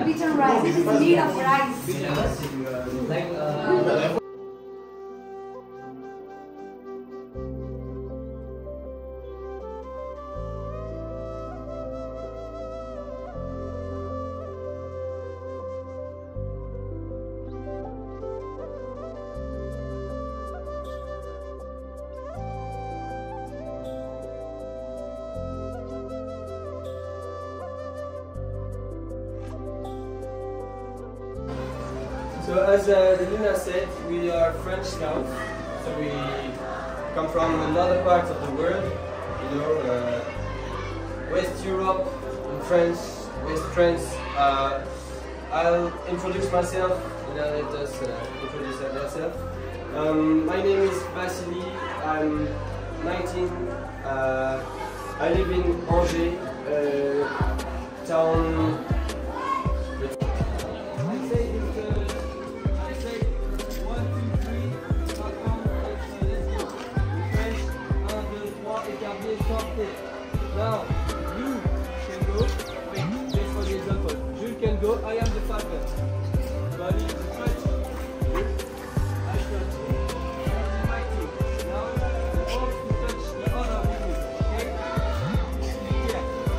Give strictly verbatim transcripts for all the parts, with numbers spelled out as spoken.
Bitter rice. This is made of rice. Like, uh, So as uh, Luna said, we are French Scouts. So we come from another part of the world, you know, uh, West Europe, in France, West France. Uh, I'll introduce myself and I'll let us uh, introduce ourselves. Um, my name is Vasily. I'm nineteen. Uh, I live in Angers, uh, town. Now, you can go, wait, just for the example, Jules can go, I am the falcon. Bali is the French. I shall do, and my team. Now, the horse to touch the other with me, okay? Yeah.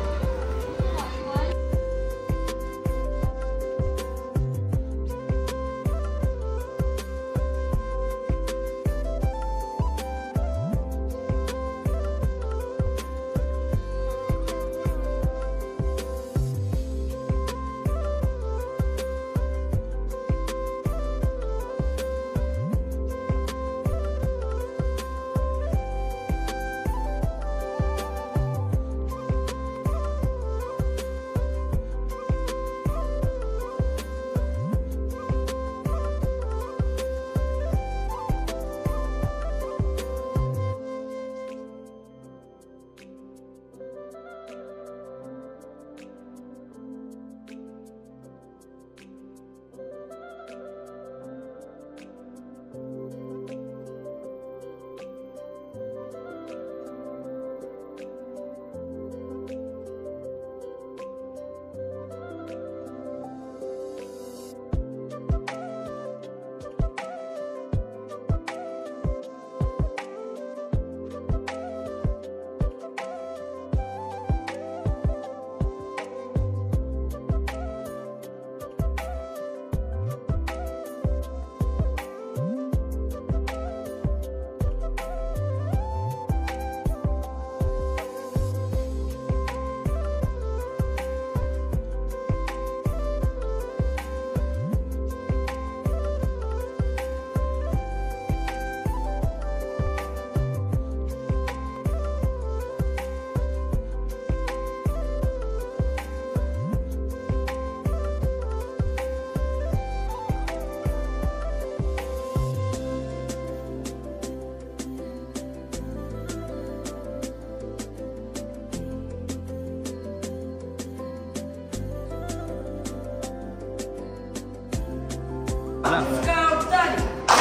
Scout done.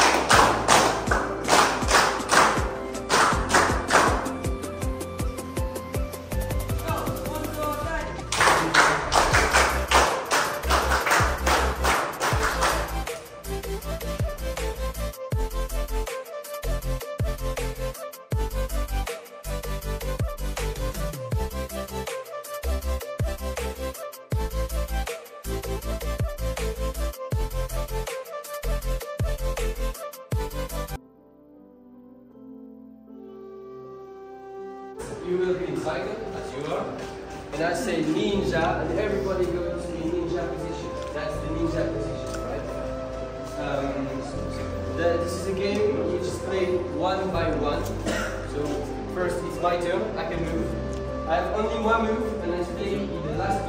You will be invited, as you are, and I say ninja, and everybody goes in ninja position. That's the ninja position, right? Um, the, this is a game which is played one by one. So first it's my turn, I can move. I have only one move, and I stay in the last.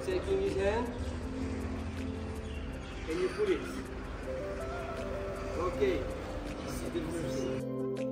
taking his hand. Can you put it? Okay. See the first.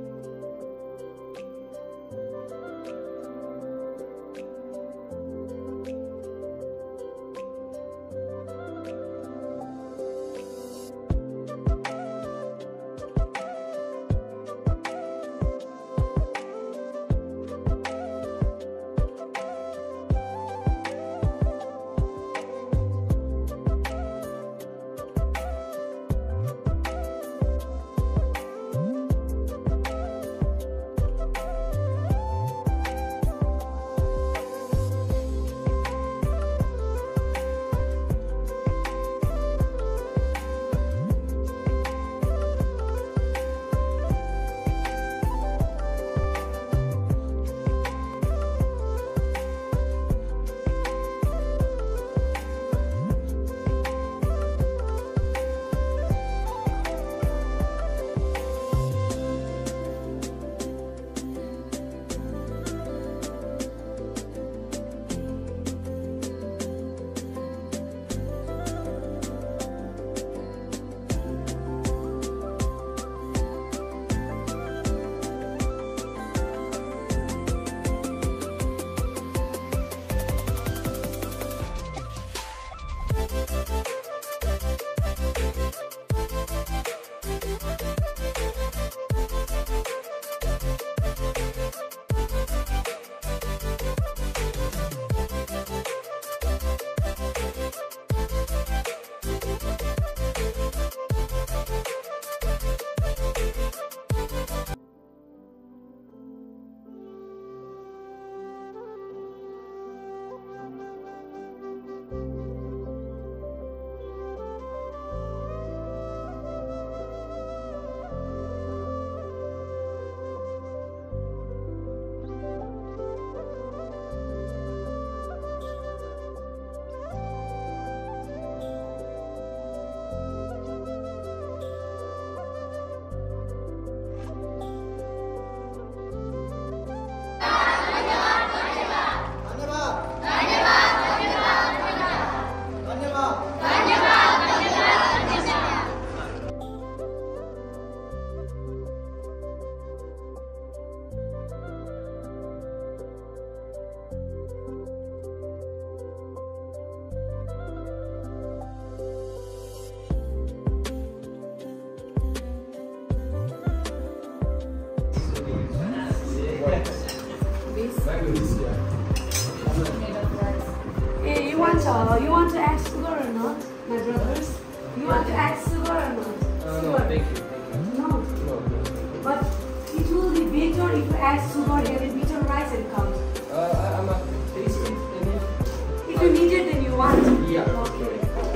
Hey, you want uh, you want to add sugar or not, my brothers? You want to add sugar or not? Uh, no, Sugar. thank you. Thank you. No. No, no. But it will be better if you add sugar and bitter rice and comes. Uh, I- I'm not tasting any. If you need it, then you want. Yeah. Okay.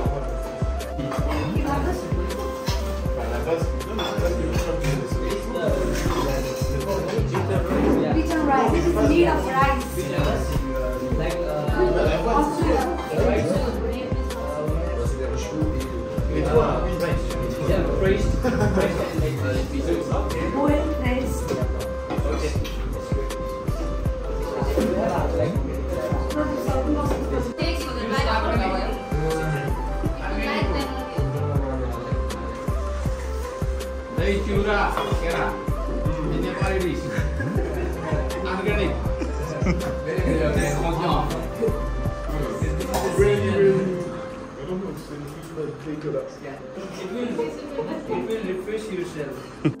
You have this? Yeah. Bitter rice. This is made of rice. Like, uh, Of sugar. rice. Uh, yeah, praised. Praised and like uh, pieces. Boiled rice. Okay. Dari curah, kira. Ini apa ini? Organic. Really, really. I don't know, it's in the future, they do that. Yeah. It will, it will refresh yourself.